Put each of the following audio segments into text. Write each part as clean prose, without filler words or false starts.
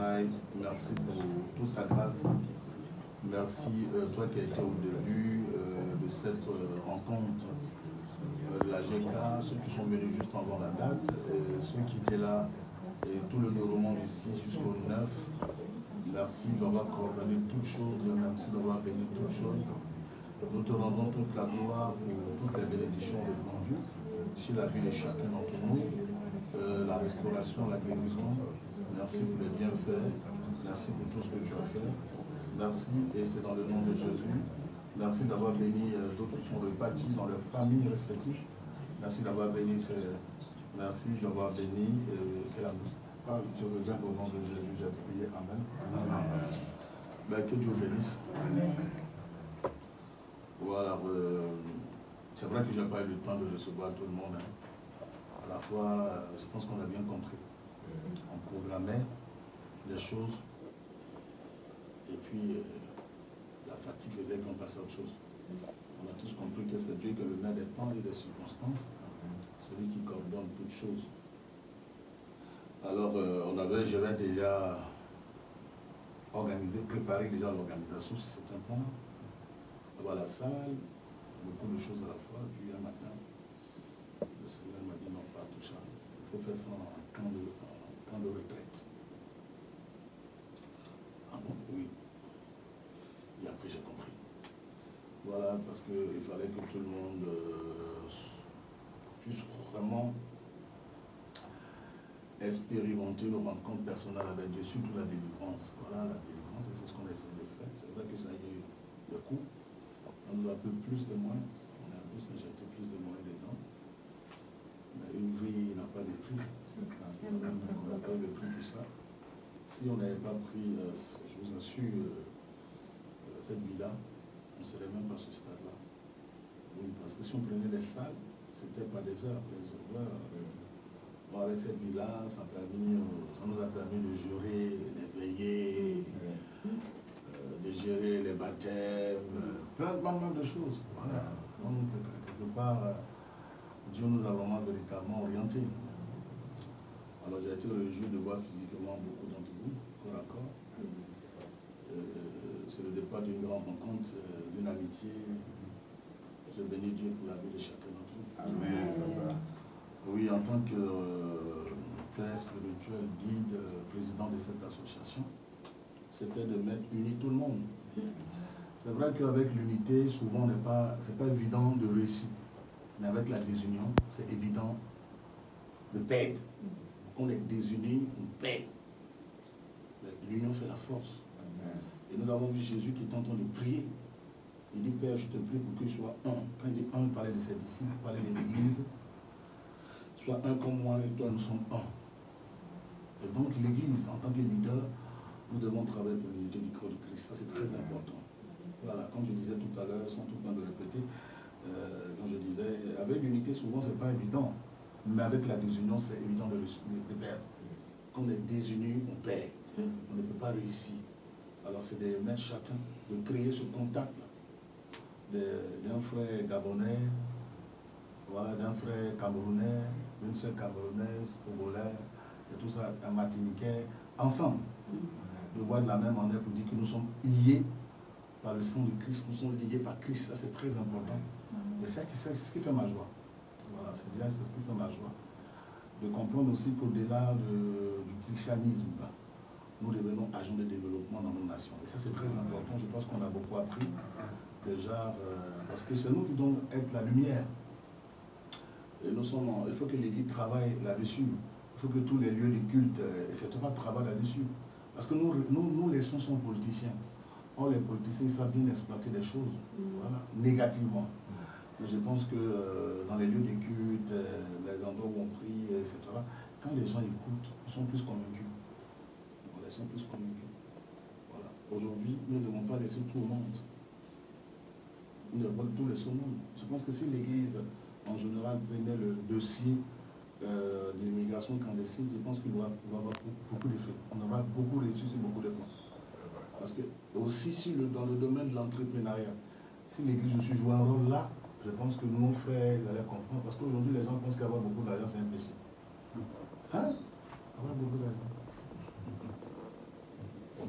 travail. Merci pour toute ta grâce. Merci, toi qui as été au début de cette rencontre de la GK, ceux qui sont venus juste avant la date, ceux qui étaient là, et tout le déroulement du 6 jusqu'au 9. Merci d'avoir coordonné toutes choses, merci d'avoir béni toutes choses. Nous te rendons toute la gloire pour toutes les bénédictions répandues sur la vie de chacun d'entre nous, la restauration, la guérison. Merci pour les bienfaits, merci pour tout ce que tu as fait. Merci, et c'est dans le nom de Jésus. Merci d'avoir béni d'autres qui sont repartis dans leurs familles respectives. Merci d'avoir béni, merci d'avoir béni. Je reviens au nom de Jésus, j'ai prié. Amen. Amen. Ben, que Dieu bénisse. Voilà, c'est vrai que je n'ai pas eu le temps de recevoir tout le monde. À la fois, je pense qu'on a bien compris. On programmait les choses et puis la fatigue faisait qu'on passait à autre chose. On a tous compris que c'est Dieu qui est le maître des temps et des circonstances, celui qui coordonne toutes choses. Alors, j'avais déjà organisé, préparé déjà l'organisation sur certains points. Avoir la salle, beaucoup de choses à la fois, puis un matin, le Seigneur m'a dit non, pas tout ça. Il faut faire ça en camp de retraite. Ah bon? Oui. Et après j'ai compris. Voilà, parce qu'il fallait que tout le monde puisse vraiment expérimenter nos rencontres personnelles avec Dieu, surtout la délivrance. Voilà, la délivrance, et c'est ce qu'on essaie de faire. C'est vrai que ça y est, le coup. On nous a un peu plus de moyens, on a tous injecté plus de moyens dedans. Mais une vie n'a pas de prix. On n'a pas eu le prix pour ça. Si on n'avait pas pris, je vous assure, cette vie-là, on ne serait même pas à ce stade-là. Oui, parce que si on prenait les salles, c'était pas des heures, des heures. Bon, avec cette vie-là, ça nous a permis de gérer les veillées, de gérer les baptêmes, plein de choses. Voilà. Donc, quelque part, Dieu nous a vraiment véritablement orientés. Alors, j'ai été réjoui de voir physiquement beaucoup d'entre vous, corps à corps. C'est le départ d'une grande rencontre, d'une amitié. Je bénis Dieu pour la vie de chacun d'entre vous. Amen. Oui, en tant que père spirituel, guide, président de cette association, c'était de mettre unis tout le monde. C'est vrai qu'avec l'unité, souvent, c'est pas évident de réussir. Mais avec la désunion, c'est évident de perdre. Quand on est désunis, on perd. L'union fait la force. Amen. Et nous avons vu Jésus qui est en train de prier. Il dit, Père, je te prie pour que je sois un. Quand il dit un, il parlait de ses disciples, il parlait de l'Église. Sois un comme moi et toi, nous sommes un. Et donc l'Église, en tant que leader, nous devons travailler pour l'unité du corps de Christ. Ça, c'est très important. Voilà, comme je disais tout à l'heure, sans tout le temps de répéter, quand je disais, avec l'unité, souvent, ce n'est pas évident. Mais avec la désunion, c'est évident de perdre. Quand on est désuni, on perd. On ne peut pas réussir. Alors, c'est de mettre chacun, de créer ce contact-là. D'un frère gabonais, voilà, d'un frère camerounais, d'une sœur camerounaise, togolaise, et tout ça, un martiniquais, ensemble. De voir de la même manière, vous dire que nous sommes liés par le sang de Christ, nous sommes liés par Christ, ça c'est très important. Et c'est ce qui fait ma joie. Voilà, c'est ce qui fait ma joie. De comprendre aussi qu'au-delà du christianisme, nous devenons agents de développement dans nos nations. Et ça c'est très important, je pense qu'on a beaucoup appris. Déjà, parce que c'est nous qui devons être la lumière. Et il faut que l'Église travaille là-dessus. Il faut que tous les lieux de culte, etc., travaillent là-dessus. Parce que nous laissons son politiciens. Or, les politiciens savent bien exploiter les choses, voilà, négativement. Mais je pense que dans les lieux de culte, les endroits où on prie, etc., quand les gens écoutent, ils sont plus convaincus. Voilà, ils sont plus convaincus. Voilà. Aujourd'hui, nous ne devons pas laisser tout le monde. Nous ne devons pas tout laisser au monde. Je pense que si l'Église, en général, prenait le dossier de l'immigration clandestine, je pense qu'il va avoir beaucoup d'effets. On aura beaucoup réussi sur beaucoup de points. Parce que aussi dans le domaine de l'entrepreneuriat, si l'Église aussi joue un rôle là, je pense que nos frères ils allaient comprendre. Parce qu'aujourd'hui, les gens pensent qu'avoir beaucoup d'argent, c'est un péché. Hein? Avoir beaucoup d'argent.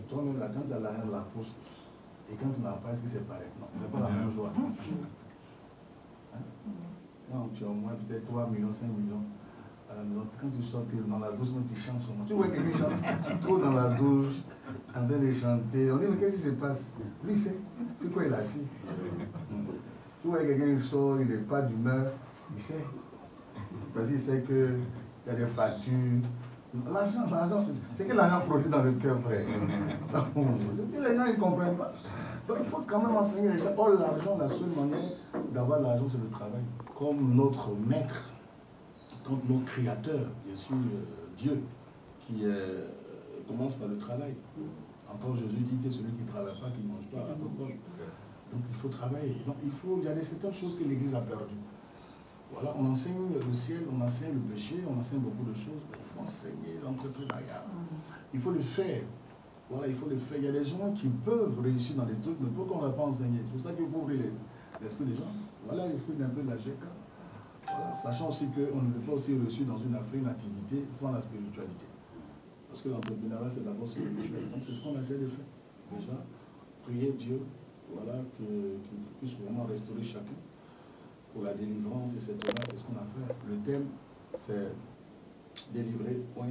toi-même, là, quand tu as l'argent de la poche, et quand tu n'as pas, est-ce que c'est pareil? Non, c'est pas la même joie. Hein? Quand tu as au moins peut-être 3 millions, 5 millions, quand tu sors dans la douche, tu chantes son nom. Tu vois quelqu'un chante trop dans la douche, en train de chanter. On dit, mais qu'est-ce qui se passe? Lui, il sait. C'est quoi il a assis? Tu vois quelqu'un qui sort, il n'est pas d'humeur, il sait. Parce qu'il sait qu'il y a des factures. L'argent, c'est que l'argent produit dans le cœur, frère. C'est que les gens ne comprennent pas. Donc il faut quand même enseigner les gens. Oh, l'argent, la seule manière d'avoir l'argent, c'est le travail. Comme notre maître, comme notre créateur, bien sûr, Dieu, qui commence par le travail. Encore Jésus dit que celui qui ne travaille pas, qui ne mange pas, a pas de bol. Donc il faut travailler. Donc il y a certaines choses que l'Église a perdues. Voilà, on enseigne le ciel, on enseigne le péché, on enseigne beaucoup de choses. Mais il faut enseigner l'entrepreneuriat. Il faut le faire. Voilà, il faut le faire. Il y a des gens qui peuvent réussir dans des trucs, mais pourquoi on n'a pas enseigné? C'est pour ça qu'il faut ouvrir l'esprit des gens. Voilà l'esprit d'un peu de la GECA. Voilà, sachant aussi qu'on ne peut pas aussi réussir dans une activité sans la spiritualité. Parce que l'entrepreneuriat, c'est d'abord spirituel. Donc c'est ce qu'on essaie de faire. Déjà, prier Dieu, voilà, qu'il puisse vraiment restaurer chacun. Pour la délivrance, etc. C'est ce qu'on a fait. Le thème, c'est délivrer, point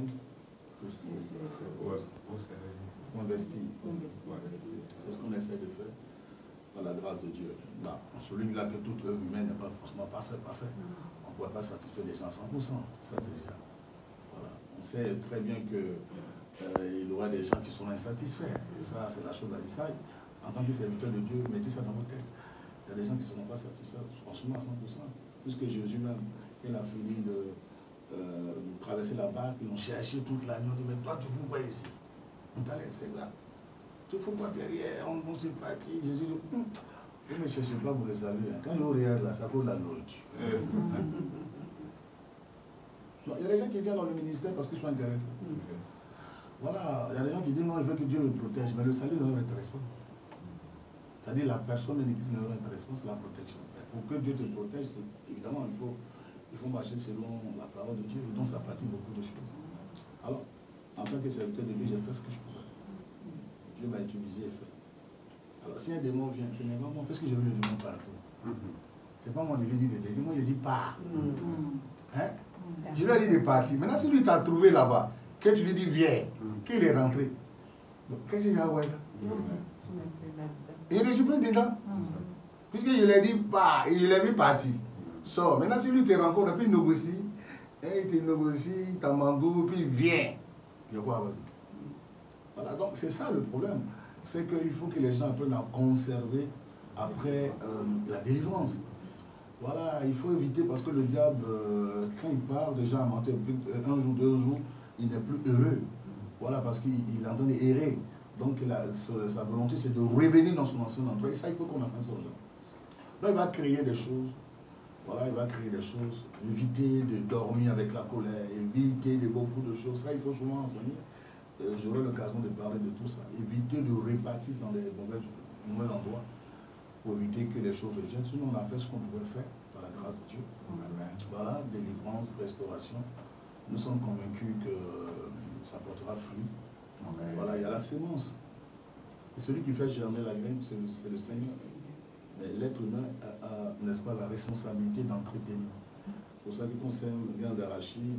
investir. C'est ce qu'on essaie de faire par la grâce de Dieu. Là, on souligne là que toute œuvre humaine n'est pas forcément parfaite. On ne pourrait pas satisfaire les gens à 100%. Ça, c'est déjà. Voilà. On sait très bien qu'il y aura des gens qui sont insatisfaits. Et ça, c'est la chose à dire. En tant que serviteur de Dieu, mettez ça dans vos têtes. Il y a des gens qui ne seront pas satisfaits, franchement, à 100%. Puisque Jésus même, il a fini de traverser la barque, ils l'ont cherché toute la nuit, on dit, mais toi, tu ne fous pas ici. On t'a laissé là. Tu ne fous pas derrière, on s'est fatigué. Jésus dit, vous ne cherchez pas pour le salut. Hein. Quand vous regardez là, ça cause la nourriture. Il y a des gens qui viennent dans le ministère parce qu'ils sont intéressés. Voilà, il y a des gens qui disent, non, je veux que Dieu me protège, mais le salut ne leur intéresse pas. C'est-à-dire la personne de l'Église ne leur intéresse pas, c'est la protection. Pour que Dieu te protège, évidemment, il faut marcher selon la parole de Dieu, donc ça fatigue beaucoup de choses. Alors, en tant que serviteur de Dieu, j'ai fait ce que je pouvais. Dieu m'a utilisé et fait. Alors, si un démon vient, ce n'est pas moi, parce que je veux le démon partir. C'est pas moi de lui dire de démon, je dis pars. Hein? Je lui ai dit de partir. Maintenant, si lui t'a trouvé là-bas, que tu lui dis viens, qu'il est rentré, qu'est-ce qu'il y a à voir là? Et je suis plus dedans. Puisque je lui ai dit pas, et je l'ai vu partir. Sors. Maintenant, si lui te rencontre, puis il négocie, il te négocie, il t'amandou, puis il vient. Je crois avec lui. Voilà, donc c'est ça le problème. C'est qu'il faut que les gens apprennent à conserver après la délivrance. Voilà, il faut éviter parce que le diable, quand il part déjà à mentir un jour, 2 jours, il n'est plus heureux. Voilà, parce qu'il est en train d'errer. Donc sa volonté, c'est de revenir dans son ancien endroit. Et ça, il faut qu'on enseigne aux gens. Donc il va créer des choses. Voilà, il va créer des choses. Éviter de dormir avec la colère. Éviter de beaucoup de choses. Ça, il faut souvent enseigner. J'aurai l'occasion de parler de tout ça. Éviter de répartir dans les mauvais endroits. Pour éviter que les choses reviennent. Sinon, on a fait ce qu'on pouvait faire par la grâce de Dieu. Voilà, délivrance, restauration. Nous sommes convaincus que ça portera fruit. Voilà, il y a la sémence. Et celui qui fait germer la graine, c'est le Seigneur. Mais l'être humain a, n'est-ce pas, la responsabilité d'entretenir. Pour ça qui concerne le grain d'arachide,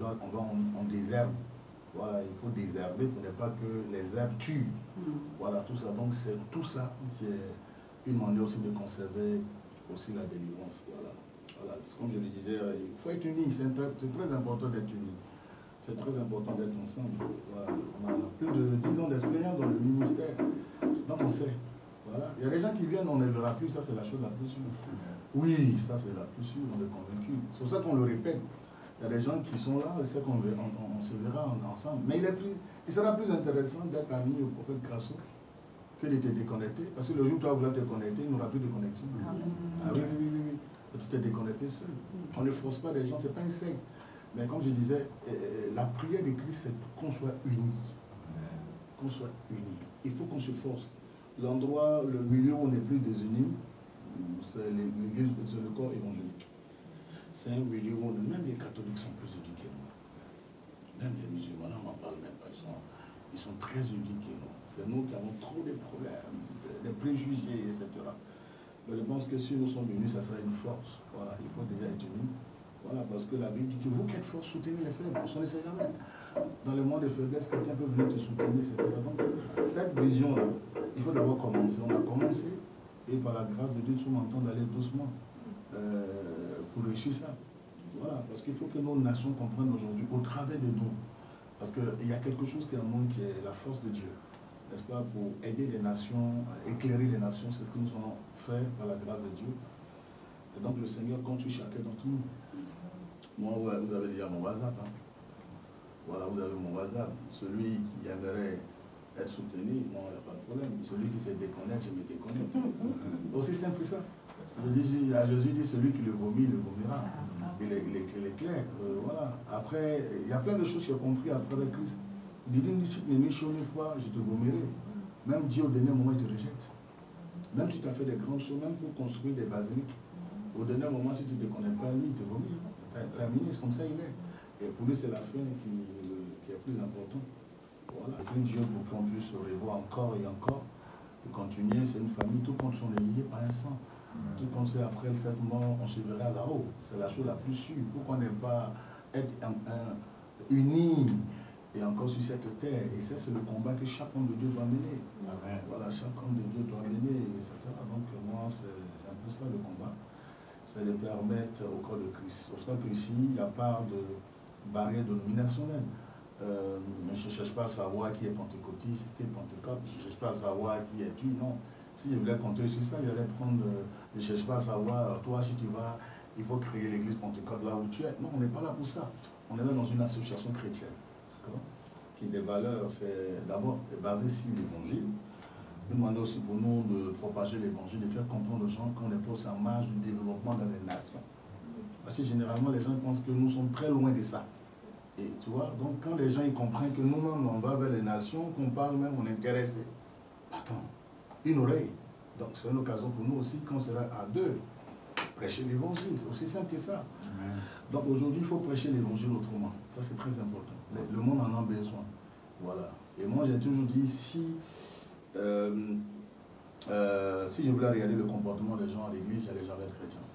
on désherbe. Voilà, il faut désherber pour ne pas que les herbes tuent. Voilà, tout ça. Donc c'est tout ça qui est une manière aussi de conserver aussi la délivrance. Voilà. Voilà. Comme je le disais, il faut être unis. C'est très important d'être unis. C'est très important d'être ensemble. Voilà. On a plus de 10 ans d'expérience dans le ministère. Donc on sait. Voilà. Il y a des gens qui viennent, on ne le verra plus, ça c'est la chose la plus sûre. Oui, ça c'est la plus sûre, on est convaincu. C'est pour ça qu'on le répète. Il y a des gens qui sont là, c'est qu'on se verra ensemble. Mais il sera plus intéressant d'être ami au prophète Grasso que de te déconnecter. Parce que le jour où tu vas vouloir te connecter, il n'y aura plus de connexion. Ah oui. Tu t'es déconnecté seul. On ne force pas les gens, ce n'est pas un secte. Mais comme je disais, la prière de Christ, c'est qu'on soit unis. Qu'on soit unis. Il faut qu'on se force. L'endroit, le milieu où on est plus désunis, c'est l'église, c'est le corps évangélique. C'est un milieu où même les catholiques sont plus unis que nous. Même les musulmans, on n'en parle même pas. Ils sont très unis que nous. C'est nous qui avons trop de problèmes, des préjugés, etc. Mais je pense que si nous sommes unis, ça sera une force. Voilà, il faut déjà être unis. Voilà, parce que la Bible dit que vous qui êtes forts, soutenez les faibles, on ne sait jamais. Dans le monde des faiblesses, quelqu'un peut venir te soutenir, etc. Donc, cette vision-là, il faut d'abord commencer. On a commencé, et par la grâce de Dieu, tout m'entend d'aller doucement pour réussir ça. Voilà, parce qu'il faut que nos nations comprennent aujourd'hui, au travers des dons, parce qu'il y a quelque chose qui est dans le monde qui est la force de Dieu, n'est-ce pas, pour aider les nations, éclairer les nations, c'est ce que nous avons fait par la grâce de Dieu. Et donc le Seigneur compte sur chacun d'entre nous. Moi, ouais, vous avez déjà mon WhatsApp. Hein. Voilà, vous avez mon WhatsApp. Celui qui aimerait être soutenu, non, il n'y a pas de problème. Celui qui se déconnecte, je me déconnecte. Aussi simple que ça. Jésus dit, celui qui le vomit, le vomira. Il est clair. Voilà. Après, il y a plein de choses que j'ai compris à travers Christ. Il dit, si tu m'aimes une fois, je te vomirai. Même Dieu, au dernier moment, il te rejette. Même si tu as fait des grandes choses, même pour construire des basiliques, au dernier moment, si tu ne te connais pas, lui, il te vomit. Terminé, c'est comme ça il est. Et pour lui, c'est la fin qui est plus importante. Voilà. Et puis Dieu, pour qu'on puisse se revoir encore et encore, et continuer, c'est une famille, tout compte on est lié par un sang. Tout compte c'est après le 7 mois, on se verra là-haut. C'est la chose la plus sûre. Pourquoi ne pas être unis et encore sur cette terre? Et c'est le combat que chaque homme de Dieu doit mener. Amen. Voilà, chaque homme de Dieu doit mener, etc. Donc moi, c'est un peu ça le combat. C'est de permettre au corps de Christ. C'est pour ça qu'ici, il n'y a pas de barrière dénominationnelle. Je ne cherche pas à savoir qui est pentecôtiste, qui est pentecôte. Je ne cherche pas à savoir qui est tu, non. Si je voulais compter sur ça, j'allais prendre. Je ne cherche pas à savoir, toi, si tu vas, il faut créer l'église pentecôte là où tu es. Non, on n'est pas là pour ça. On est là dans une association chrétienne. Qui des valeurs, c'est d'abord basé sur l'évangile. Nous demandons aussi pour nous de propager l'évangile, de faire comprendre aux gens qu'on est plus en marge du développement dans les nations. Parce que généralement, les gens pensent que nous sommes très loin de ça. Et tu vois, donc quand les gens ils comprennent que nous-mêmes, on va vers les nations, qu'on parle même, on est intéressé. Attends, une oreille. Donc c'est une occasion pour nous aussi, quand on sera à deux, prêcher l'évangile. C'est aussi simple que ça. Amen. Donc aujourd'hui, il faut prêcher l'évangile autrement. Ça, c'est très important. Le monde en a besoin. Voilà. Et moi, j'ai toujours dit, si je voulais regarder le comportement des gens à l'église, j'allais jamais être chrétien.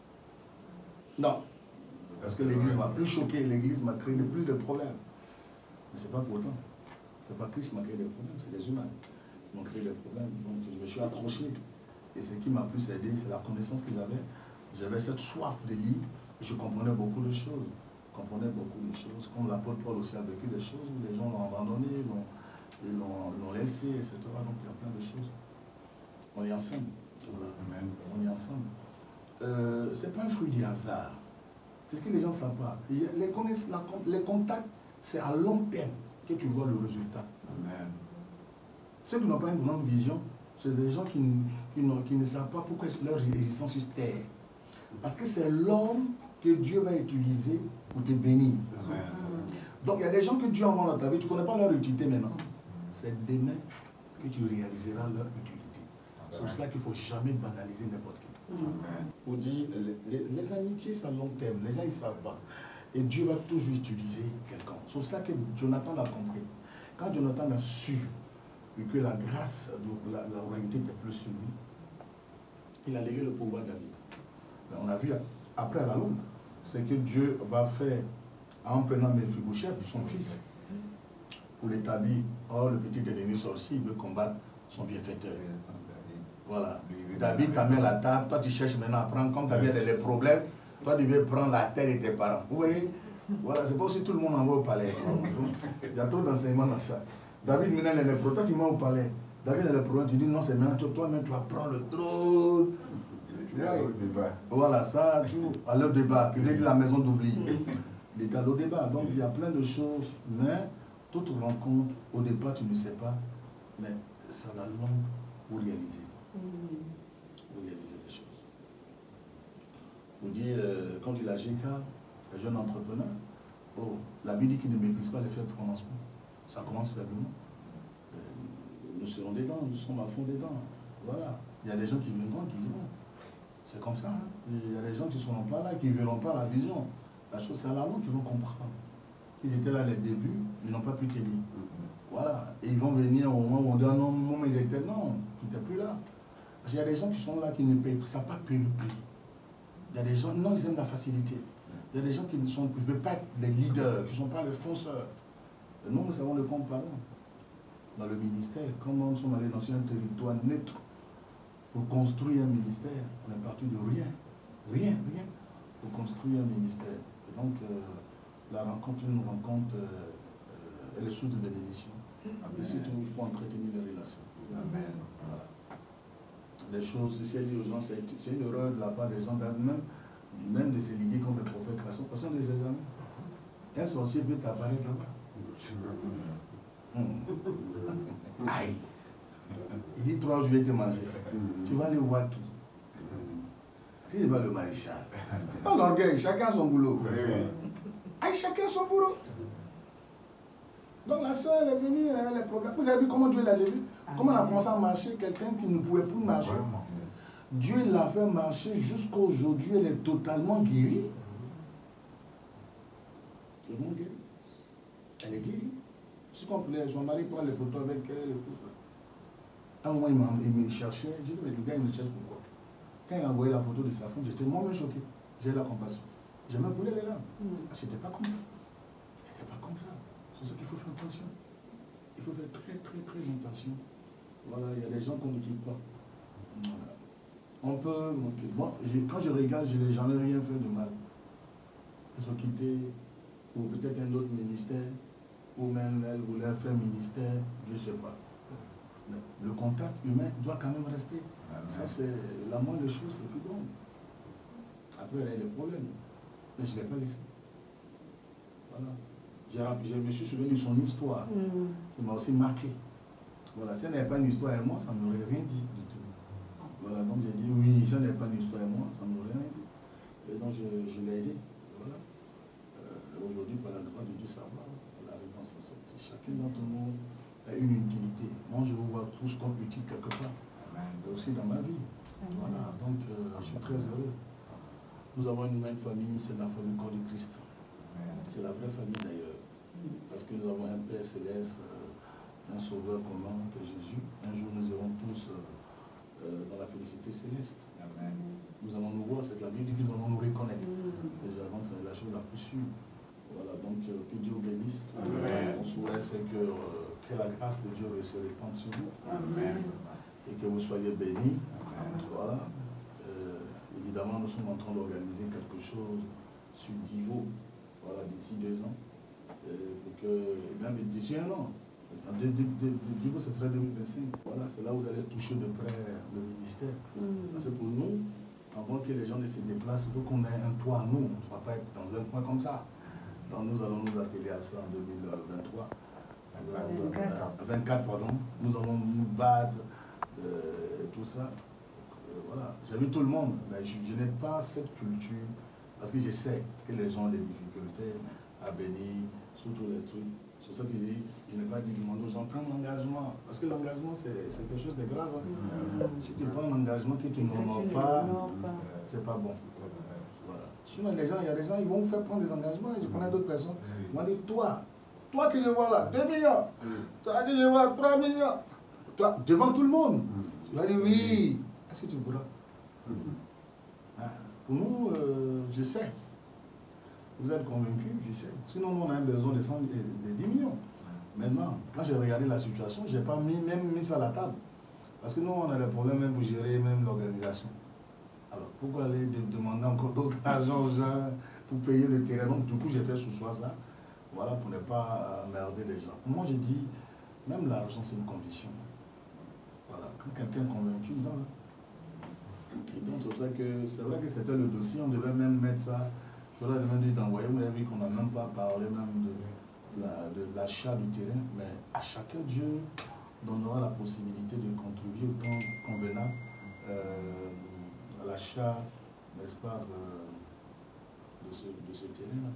Non. Parce que l'église m'a plus choqué, l'église m'a créé plus de problèmes. Mais ce n'est pas pour autant. Ce n'est pas Christ qui m'a créé des problèmes, c'est les humains qui m'ont créé des problèmes. Donc je me suis accroché. Et ce qui m'a plus aidé, c'est la connaissance que j'avais. J'avais cette soif de lire et je comprenais beaucoup de choses. Comme l'apôtre Paul aussi a vécu des choses où les gens l'ont abandonné, l'ont laissé, etc. Donc il y a plein de choses. On est ensemble. Amen. On est ensemble. Ce n'est pas un fruit du hasard. C'est ce que les gens ne savent pas. Les contacts, c'est à long terme que tu vois le résultat. Amen. Ceux qui n'ont pas une grande vision, c'est des gens qui ne savent pas pourquoi leur existence sur terre. Parce que c'est l'homme que Dieu va utiliser pour te bénir. Amen. Donc il y a des gens que Dieu envoie dans ta vie, tu ne connais pas leur utilité maintenant. C'est demain que tu réaliseras leur utilité. C'est pour cela qu'il ne faut jamais banaliser n'importe qui. Pour dire, les amitiés, c'est à long terme. Les gens, ils ne savent pas. Et Dieu va toujours utiliser quelqu'un. C'est pour ça que Jonathan l'a compris. Quand Jonathan a su que la grâce, la royauté était plus sur lui, il a légué le pouvoir à David. On a vu après à la longue, c'est que Dieu va faire, en prenant Mephibosheth, son fils, pour l'établir. Or, le petit ennemi sorcier, il veut combattre son bienfaiteur. Voilà. David t'a mis à la table, toi tu cherches maintenant à prendre, comme tu as des problèmes, toi tu veux prendre la terre de tes parents. Vous voyez? Voilà, c'est pas aussi tout le monde en va au palais. Il y a trop d'enseignements dans ça. David maintenant il est le pro, toi tu vas au palais. David est le pro, tu dis non, c'est maintenant toi-même tu vas prendre le trône. Voilà, ça, tout, à leur débat, puis il dit la maison d'oubli. Il est à leur débat. Donc il y a plein de choses, mais toute rencontre, au départ tu ne sais pas, mais ça va long pour réaliser. Pour réaliser les choses. Vous dites, quand il a GK, un jeune entrepreneur, oh, la Bible dit qu'il ne méprise pas les faits de commencement. Ça commence faiblement. Nous serons dedans, nous sommes à fond dedans. Voilà. Il y a des gens qui viendront, qui iront. C'est comme ça. Hein? Il y a des gens qui ne seront pas là, qui ne verront pas la vision. La chose, c'est à la longue qu'ils vont comprendre. Ils étaient là les débuts, ils n'ont pas pu tenir. Voilà. Et ils vont venir au moment où on dit non, mais il était non, tu n'es plus là. Parce qu'il y a des gens qui sont là qui ne payent, ça pas payer le prix. Il y a des gens, non, ils aiment la facilité. Il y a des gens qui ne veulent pas être les leaders, qui ne sont pas les fonceurs. Et nous savons de quoi on parle. Dans le ministère, comment nous sommes allés dans un territoire neutre pour construire un ministère, on est parti de rien, pour construire un ministère. Et donc, la rencontre, une rencontre, elle est source de bénédiction. Après, surtout, il faut entretenir les relations. Amen. Voilà. Les choses, si elle dit aux gens, c'est une erreur de la part des gens, même de se lier comme le prophète création, parce qu'on ne les a jamais. Un sorcier peut t'apparaître là-bas. Aïe. Il dit 3 jours, je vais te manger. Tu vas aller voir tout. Si il va le maréchal. C'est pas l'orgueil, chacun son boulot. Aïe, chacun son boulot. Donc la soeur, elle est venue, elle avait les problèmes. Vous avez vu comment Dieu l'a levé? Comment elle a commencé à marcher, quelqu'un qui ne pouvait plus marcher. Dieu l'a fait marcher jusqu'à aujourd'hui, elle est totalement guérie. Totalement guérie. Elle est guérie. Si son mari prend les photos avec elle et tout ça. À un moment, il me cherchait. J'ai dit, mais le gars, il me cherche pourquoi? Quand il a envoyé la photo de sa femme, j'étais moi-même choqué. J'ai eu la compassion. J'ai même coulé les larmes. C'était pas comme ça. C'était pas comme ça. C'est ça qu'il faut faire attention. Il faut faire très, très, très attention. Voilà, il y a des gens qu'on ne quitte pas. Voilà. On peut manquer. Bon, quand je regarde, je n'ai jamais rien fait de mal. Ils ont quitté, ou peut-être un autre ministère, ou même elle voulait faire un ministère, je ne sais pas. Mais le contact humain doit quand même rester. Amen. Ça, c'est la moindre des choses, c'est plus bon. Après, il y a des problèmes. Mais je ne l'ai pas laissé. Voilà. Je me suis souvenu de son histoire. Il m'a aussi marqué. Voilà, si elle n'avait pas une histoire avec moi, ça ne m'aurait rien dit du tout. Voilà, donc j'ai dit oui, si elle n'avait pas une histoire avec moi, ça ne m'aurait rien dit. Et donc je l'ai aidé. Voilà. Aujourd'hui, par la grâce de Dieu, ça va. Elle arrive à s'en sortir. Chacun d'entre nous a une utilité. Moi, je vous vois tous comme utile quelque part. Et aussi dans ma vie. Voilà, donc je suis très heureux. Nous avons une même famille, c'est la famille Corps du Christ. C'est la vraie famille d'ailleurs. Parce que nous avons un Père céleste, un sauveur commun que Jésus. Un jour nous irons tous dans la félicité céleste. Amen. Nous allons nous voir, c'est la Bible dit que nous allons nous reconnaître. Déjà avant, c'est la chose la plus sûre. Voilà, donc que Dieu vous bénisse. Amen. Mon souhait, c'est que la grâce de Dieu se répande sur vous. Amen. Et que vous soyez bénis. Amen. Voilà. Évidemment, nous sommes en train d'organiser quelque chose sur Divo. Voilà, d'ici 2 ans. Pour que, même d'ici 1 an. Divo, ce serait 2025. Voilà, c'est là où vous allez toucher de près le ministère. Parce que pour nous, avant que les gens ne se déplacent, il faut qu'on ait un toit à nous. On ne soit pas être dans un coin comme ça. Donc nous allons nous atteler à ça en 2023. 24, pardon. Nous allons nous battre, tout ça. Voilà. J'ai vu tout le monde, mais je n'ai pas cette culture, parce que je sais que les gens ont des difficultés à bénir, surtout les trucs. C'est pour ça que je n'ai pas dit demander aux gens, prends l'engagement. Parce que l'engagement, c'est quelque chose de grave. Si tu prends l'engagement que tu n'honores pas, c'est pas bon. Voilà. Sinon, il y a des gens, ils vont vous faire prendre des engagements. Je connais d'autres personnes. Ils vont dire, toi que je vois là, 2 millions. Toi que je vois 3 millions. Toi, devant tout le monde. Tu vas dire, oui. Est-ce que tu voudras? Pour nous, je sais. Vous êtes convaincus, je sais. Sinon, nous, on a besoin de 10 millions. Maintenant, quand j'ai regardé la situation, je n'ai pas même mis ça à la table. Parce que nous, on a des problèmes même pour gérer même l'organisation. Alors, pourquoi aller demander encore d'autres argent aux gens pour payer le terrain? Donc, du coup, j'ai fait ce choix ça. Voilà, pour ne pas emmerder les gens. Moi, j'ai dit, même l'argent, c'est une condition. Voilà, quand quelqu'un est convaincu, il donne. Et donc, c'est pour ça que c'est vrai que c'était le dossier, on devait même mettre ça. Je leur ai demandé d'envoyer, vous avez vu qu'on n'a même pas parlé même de l'achat du terrain, mais à chacun, Dieu donnera la possibilité de contribuer au temps convenable à l'achat, n'est-ce pas, de ce terrain-là.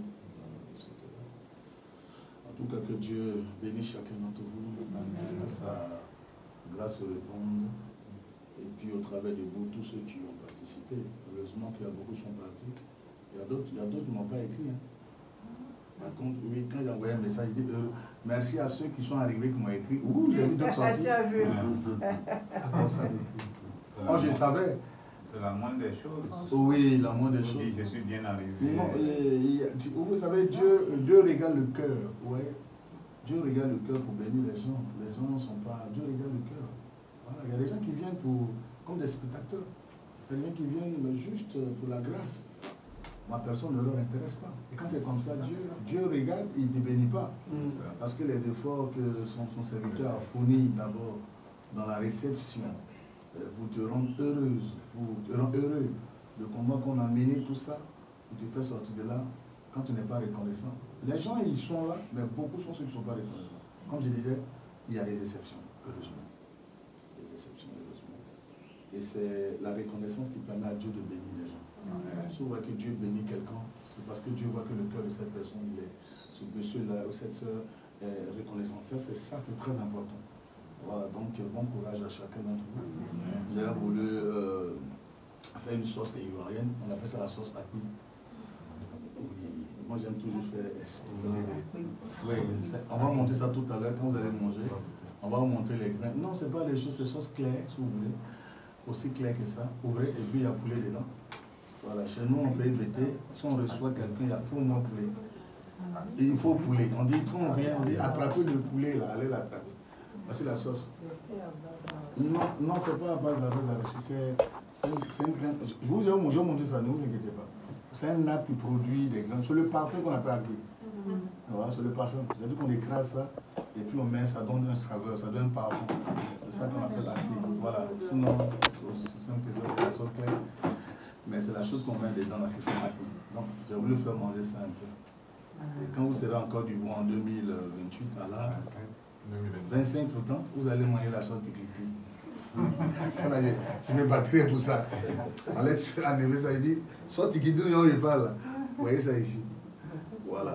En tout cas, que Dieu bénisse chacun d'entre vous, que sa grâce se réponde. Et puis au travers de vous, tous ceux qui ont participé, heureusement qu'il y a beaucoup qui sont partis. Il y a d'autres qui ne m'ont pas écrit. Hein. Oui, quand j'ai envoyé un message, je dis merci à ceux qui sont arrivés, qui m'ont écrit. Ouh, j'ai vu d'autres sorties. Tu as vu. Ah, ça m'écrit. Oh, je savais. C'est la moindre des choses. Oui, la moindre des choses. Je suis bien arrivé. Non, vous savez, Dieu regarde le cœur. Ouais. Dieu regarde le cœur pour bénir les gens. Les gens ne sont pas. Dieu regarde le cœur. Voilà. Il y a des gens qui viennent comme des spectateurs. Il y a des gens qui viennent juste pour la grâce. Ma personne ne leur intéresse pas. Et quand c'est comme ça, Dieu regarde, il ne bénit pas. Parce que les efforts que son serviteur a fournis d'abord dans la réception vous te rendent heureuse, vous te rendent heureux. Le combat qu'on a mené, tout ça, il te fait sortir de là quand tu n'es pas reconnaissant. Les gens, ils sont là, mais beaucoup sont ceux qui ne sont pas reconnaissants. Comme je disais, il y a des exceptions, heureusement. Des exceptions, heureusement. Et c'est la reconnaissance qui permet à Dieu de bénir les gens. Si vous voyez que Dieu bénit quelqu'un, c'est parce que Dieu voit que le cœur de cette personne, ce monsieur-là ou cette soeur est reconnaissant. Ça, c'est très important. Voilà, donc bon courage à chacun d'entre vous. J'ai voulu faire une sauce ivoirienne, on appelle ça la sauce acquis. Oui, moi j'aime toujours faire oui, on va monter ça tout à l'heure quand vous allez manger. On va vous montrer les grains. Non, c'est pas les choses, c'est sauce claire, si vous voulez. Aussi clair que ça. Ouvrez, et puis il y a poulet dedans. Voilà, chez nous on peut éviter. Si on reçoit quelqu'un, il faut au moins poulet. Et il faut poulet. On dit, quand on vient, on dit attrapez le poulet là, allez l'attraper. Voici la sauce. Non, c'est pas à base de la base d'arachide. C'est une graine. Je vous ai montré ça, ne vous inquiétez pas. C'est un arbre qui produit des graines. C'est le parfum qu'on appelle agri. Voilà, c'est le parfum. C'est-à-dire qu'on écrase ça et puis on met, ça donne un saveur, ça donne un parfum. C'est ça qu'on appelle agri. Voilà. Sinon, c'est aussi simple que ça, c'est la sauce claire. Mais c'est la chose qu'on met dedans dans ce qui fait agri. Donc, j'ai voulu faire manger ça un peu. Et quand vous serez encore du en 2028, à là, 25 pourtant, vous allez manger la sauce de cliquet. Je me battrai pour ça. Allez, enlever ça, il dit, sauce de cliquet, il n'y a pas là. Vous voyez ça ici. Voilà.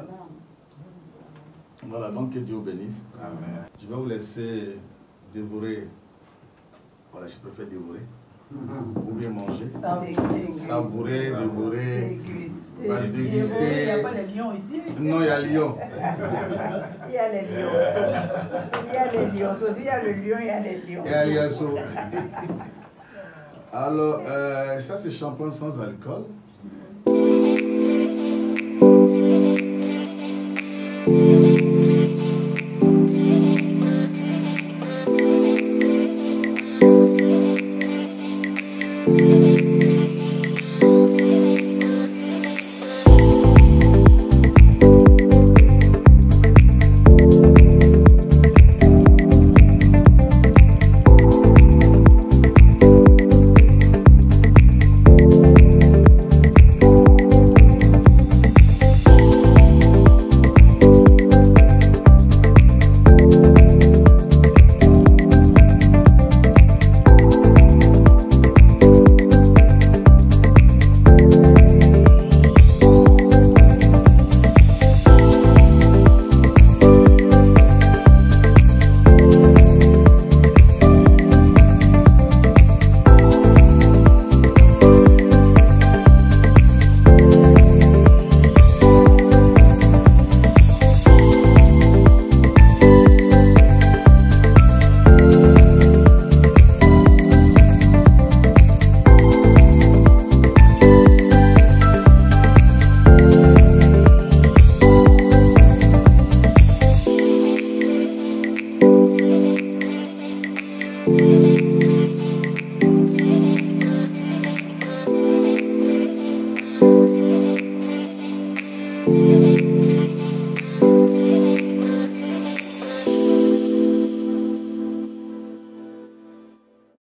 Voilà, donc que Dieu bénisse. Amen. Je vais vous laisser dévorer. Voilà, je préfère dévorer. Ou bien manger. Savourer, dévorer. Déguster. Il n'y a pas les lions ici. Non, il y a lion. Il y a les lions. Il y a les lions aussi. Il y a le lion, il y a les lions. Il y a les lions. Alors, ça c'est champagne sans alcool.